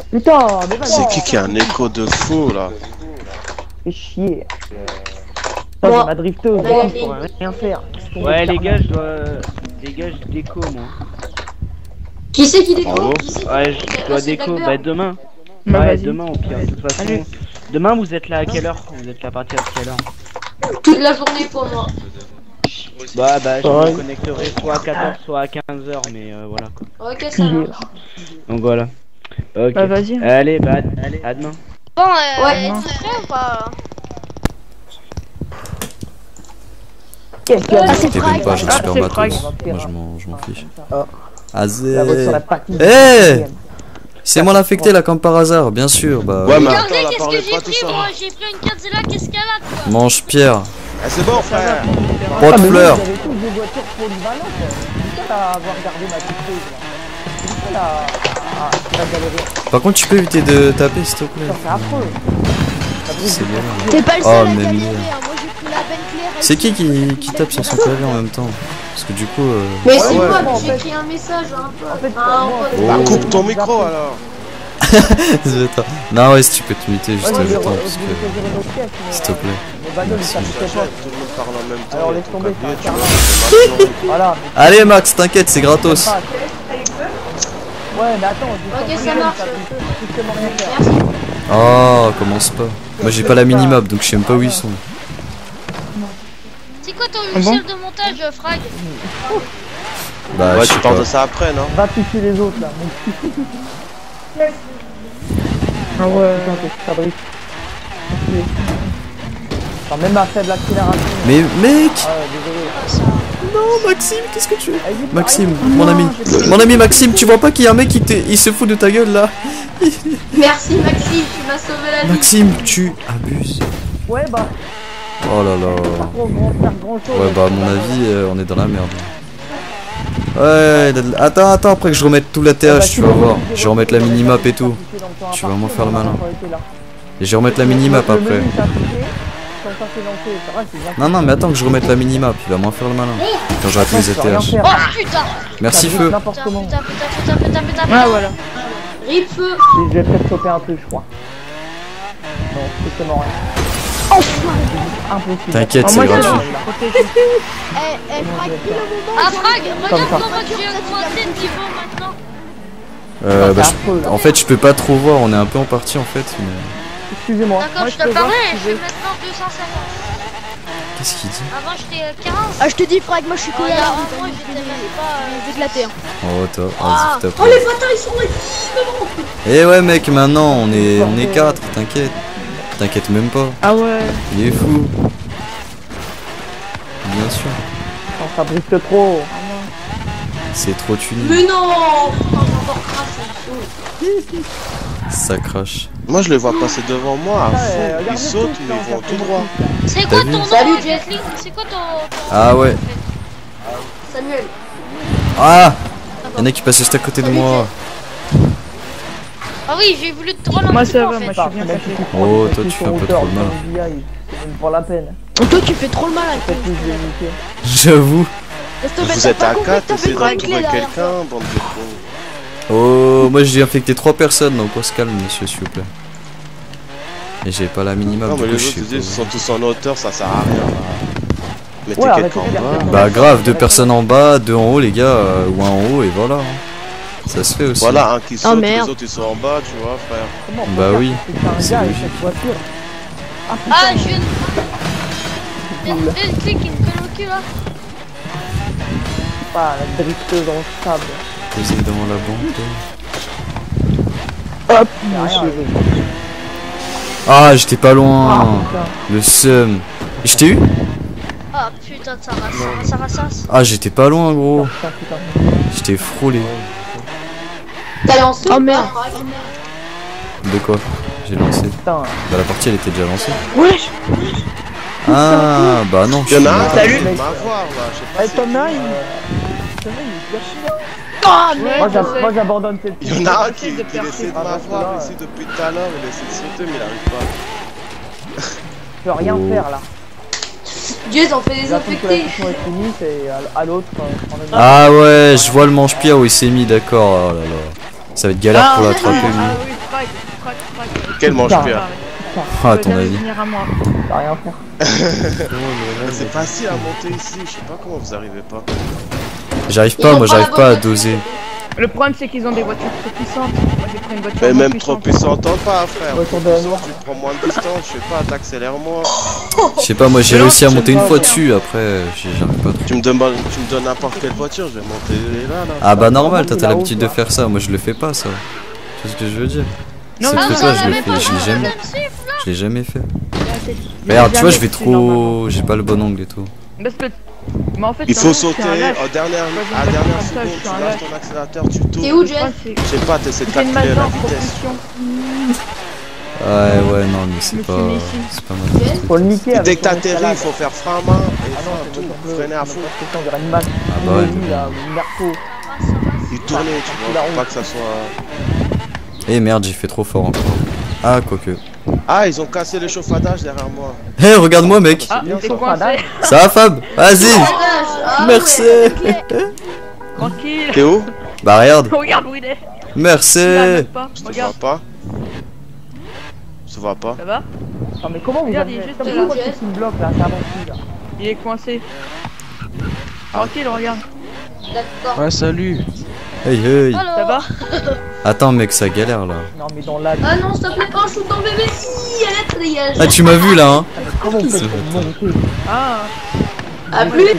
Putain, mais vas-y. C'est qui a un écho de fou là? Fais chier. Putain, j'ai ma drifteuse, je pourrais rien faire. Ouais, les gars, je dois. Les gars, je déco moi. Qui c'est qui déco? Bravo. Ouais, je dois déco. Bah, demain. Bah, Ouais, vas-y. demain au pire. De toute façon. Allez. Demain, vous êtes là à quelle heure? Vous êtes là à partir de quelle heure? Toute la journée pour moi. Bah, je Ouais. me connecterai soit à 14, soit à 15h, mais voilà quoi. Ok, ça marche. Donc voilà. Ok. Bah, vas-y. Allez, bah, à demain. Bon, Ouais. êtes-vous prêts ou pas? Qu'est-ce que Ah, c'est T'es même pas, Ah, j'espère c'est pas Frag. tous. Moi je m'en fiche. Ah. Azé. La voiture la partie. Eh C'est moi l'affecté là comme par hasard, bien sûr. Bah Ouais, mais Regardez, attends, là, qu'est-ce que parlez j'ai pas tout pris ça. moi? J'ai pris une Cadillac Escalade quoi. mange Pierre. Ah, c'est bon, frère. Pas de fleurs. J'avais tous des voitures polyvalentes. C'est ça à avoir gardé ma drifteuse là. C'est ça à galérer. Par contre tu peux éviter de taper s'il te plaît. Putain, c'est affreux. C'est bien. T'es pas le Oh, seul à mais galérer, merde. hein. Moi j'ai pris la Bentley. C'est qui tape sur son clavier en même temps? Parce que du coup Mais c'est ouais. quoi? En J'ai fait- écrit un message un peu. En fait, Ah, moi, on peut- Bah, Oh. coupe ton micro alors. Attends. Non ouais si tu peux te muter juste Ouais, le je temps vais parce que choisir une autre pièce, mais, s'il te plaît. Les bagnoles, Merci. ça piquait pas. Tout le monde parle en même temps. Alors, il y a laisse ton tomber, clavier, c'est un tu carnage. vois, Voilà. Allez Max t'inquiète c'est gratos. Ouais, mais attends, Ok, ça marche. strictement rien faire. Merci. Oh commence pas. Moi j'ai pas la minimap donc je sais même pas où ils sont. C'est quoi ton logiciel de montage, Frag? Bah Ouais, je sais tu parles pas. de ça après, non? Va piquer les autres là. Ah ouais. Putain, qu'est-ce que ça brille. Enfin, même à faible accélération. Mais mec. Ah ouais, désolé. Non Maxime qu'est-ce que tu fais? Vas-y, Maxime, arrête. mon ami. Non, Mon ami Maxime, tu vois pas qu'il y a un mec il se fout de ta gueule là? Merci Maxime, tu m'as sauvé la vie. Maxime, tu abuses. Ouais, bah, Oh là là. pas trop faire grand chose. Ouais, bah à mon avis, on est dans la merde. Ouais, attends, après que je remette tout la TH, tu vas voir. Je vais remettre la minimap et tout. Tu vas vraiment faire le malin. Et je vais remettre la minimap après. Non, mais attends que je remette la minimap, il va moins faire le malin. Quand j'aurai tous les ATH. Oh putain! Merci Feu. N'importe comment. Putain. Ah voilà. Rip feu. Je vais peut-être choper un truc, je crois. Non, strictement rien. Impossible. T'inquiète, Ah, c'est moi, gratuit. Frag, ah Frag, Comme regarde ça. comment j'ai augmenté de niveau maintenant. Bah, C'est affreux, là. en fait, je peux pas trop voir, on est un peu en partie en fait. Mais... Excusez-moi. D'accord, Moi, je je te peux voir parlais, si je tu suis veux. maintenant 250. Qu'est-ce qu'il dit? Avant j'étais 15. Ah, je te dis, Frag, moi je suis Il y a collard. un mois j'étais même pas. Éclaté. Hein. Oh, toi, vas-y, tape. Oh les bâtards ils sont là. Eh ouais, mec, maintenant on est 4, t'inquiète. T'inquiète même pas, Ah ouais. il est fou. Bien sûr, Non, ça drift trop. c'est trop tuné. Mais non. Putain, j'ai encore craché. Ça crache. Moi, je les vois passer devant moi à Ouais, fond. Ils regardez sautent, tous, mais là, ils vont on tout fait droit. C'est quoi vu ton nom, Salut, Jeff. Gatling? C'est quoi ton. Ah ouais. Samuel. Ah, y'en a qui passent juste à côté de moi. Ah oui, j'ai voulu te troller un Moi petit ça peu va, en moi fait. je suis bien caché. Oh, toi, tu fais un peu trop le malin. C'est même pas la peine. Donc, toi, tu fais trop le malin. Peut-être que je vais niquer. J'avoue. Laisse tomber, Vous t'as êtes pas à compris 4, que t'as fait essayez une d'en clé trouver derrière. quelqu'un, bande de cons. Oh, moi j'ai infecté 3 personnes, donc on se calme, monsieur, s'il vous plaît. Et j'ai pas la minimum, Non, du mais coup, les je autres, sais ils disent, ils pas. sont tous en hauteur, ça sert à rien. Mettez Ouais, quelqu'un arrêtez de en faire bas. ça. Bah grave, 2 personnes en bas, 2 en haut les gars, ou un en haut et voilà. Ça se fait aussi. Voilà, un qui saute, les merde. autres ils sont en bas, tu vois, frère. Comment on Bah peut oui, faire c'est un c'est gars avec logique. cette voiture. Ah Ah, putain, je viens de. Il y a une belle clé qui me colle au cul là. pas la drifteuse dans le sable. Posé devant la banque. Hop, Y a rien, monsieur. Ah, j'étais pas Ah loin. putain. Le seum. Et je t'ai eu? Ah putain de ça ressasse. Ah, j'étais pas loin, gros. Putain. J'étais frôlé. T'as lancé. Oh, merde. De quoi? J'ai lancé. Putain. Bah la partie elle était déjà lancée. Wesh. Ah, bah non. Il y en a un qui Salut. essaie de m'avoir là, je sais pas Eh, c'est t'en as qui. une. Ah, Moi j'abandonne cette Il y en a un qui de essaie de Ah, parce que m'avoir là, ici depuis tout à l'heure, il essaie de sauter mais il arrive pas. Je peux rien Oh. faire là. Jez on fait des J'attends que la infectés. session est finie, c'est à l'autre. prendre une- Ah ouais, je vois le manche-pierre où il s'est mis, d'accord. Oh là là. Ça va être galère pour l'attraper, lui. Ah oui, Frag. Quel mange-pierre? Ah, à ton avis. Venir à moi. T'as rien à faire. C'est facile à monter ici, je sais pas comment vous arrivez pas. J'arrive pas, moi j'arrive pas à doser. Le problème c'est qu'ils ont des voitures trop puissantes. Moi j'ai pris une voiture Mais moins même trop puissante. puissant, pas frère. Retour de la noire. Tu prends moins de distance, je sais pas, t'accélères moins. Je sais pas, moi j'ai réussi à monter une fois dessus, après j'arrive pas trop. Tu me donnes n'importe quelle voiture, je vais monter là. Ah bah normal, toi t'as l'habitude de faire ça, moi je le fais pas ça. Tu sais ce que je veux dire? Non, Ce non, truc là non, je le non, fais, non, je l'ai jamais. Je l'ai jamais fait. Regarde, Regarde, tu vois, je vais trop. J'ai pas le bon angle et tout. Parce que. Mais en fait, Il c'est faut un- c'est sauter un lâche. à dernière seconde, tu lâches ton accélérateur, tu T'es tournes. où, Le Jess? problème, c'est- Je sais pas, t'essaies de J'ai une calculer masse la en vitesse. propulsion. Ouais, non, mais c'est me pas. suis mis ici. C'est pas mal. Jess? Faut le niquer Et avec dès que son t'atterris, il escalade. faut faire frein à main et Ah non, frein c'est tout, le freiner à fond. on dirait une masse. Ah bah ouais, Lui, là, ou Merco. Il tournait, tu vois, faut pas que ça soit. Eh merde, j'ai fait trop fort encore. Ah, quoique. Ah, ils ont cassé le chauffadage derrière moi. Hé, regarde-moi, mec. Ah, bien t'es sûr, coincé. Fadal. Ça va, Fab? Vas-y. Ah, Merci. Tranquille. T'es où? Bah, regarde. Regarde où il est. Merci. Il arrête pas. Je te vois Regarde, pas. Je te vois pas. ça va? Non, mais comment vous Regarde, avez il est juste Comment là. vous avez fait une bloc là, ça avance plus là. Il est coincé. Tranquille, regarde. D'accord. Ouais, salut. Hey, hey. Ça va? Attends, mec, ça galère là. Non, mais dans la. Ah non, s'il te plaît, pas un shoot ton bébé. Si, allez, dégage. Ah, tu m'as vu là, hein? Comment vous faites C'est pour monter? Ah. À plus. Ouais,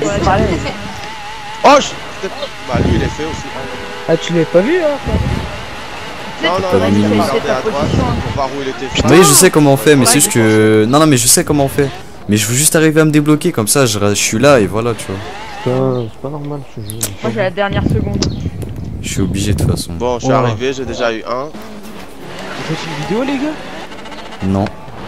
Oh, bah lui, il est fait aussi. Ah, tu l'avais pas vu, hein? Non, Pas non, vu, il a mais- regardé à droite position. pour voir où il était fait. Oui, je sais comment on fait, mais c'est juste que. Non, non, mais je sais comment on fait. Mais je veux juste arriver à me débloquer, comme ça je suis là et voilà, tu vois. Putain, c'est pas normal ce jeu. Moi j'ai la dernière seconde. Je suis obligé de toute façon. Bon, je suis Ouais. arrivé, j'ai déjà eu un. Vous faites une vidéo, les gars? Non.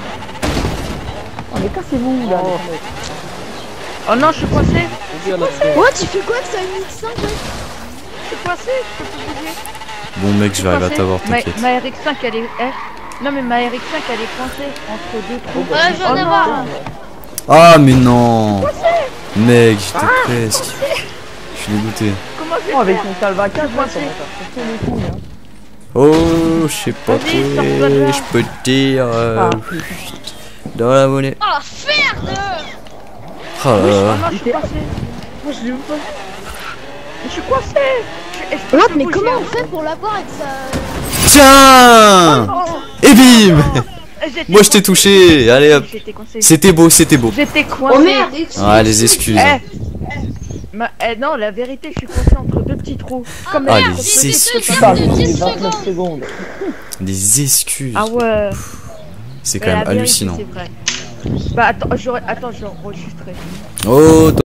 Oh, mais cassez-vous là. les mecs. Oh non, je suis coincé. Ouais, tu fais quoi que ça MX5 ouais? Je suis coincé. Je peux plus bouger. Bon, mec, je vais arriver à t'avoir, Ma t'inquiète. RX5 elle est. Non mais ma RX5 elle est coincée entre deux trous. Ouais, je viens Oh d'avoir. non. Ah, mais non! Mec, j'étais presque. Je suis dégoûté. Comment je vais Oh, avec faire? son salvacage, là, comment Coincé. t'as fait les couilles, hein. Oh, je sais pas Vas-y, quoi, sors-toi de là. je peux te dire. Ah, Dans la monnaie. Oh la merde. Oh là Oh là. non, je suis coincé. moi je l'ai même pas vu. Je suis coincé. Je peux What, plus mais bouger. comment on fait pour l'avoir avec sa... Tiens! Oh, Et bim! j'étais Moi, je t'ai coincé. touché. Allez hop. J'étais coincé. C'était beau, c'était beau. J'étais coincé. Oh merde. Ah, les excuses. Non, la vérité, je suis coincé entre deux petits trous. Comme Ah, la- les excuses. Putain, j'ai mis 29 secondes. Des excuses. Ah ouais. C'est Mais quand la même vérité, hallucinant. c'est vrai. Bah attends, je enregistrerai. Oh,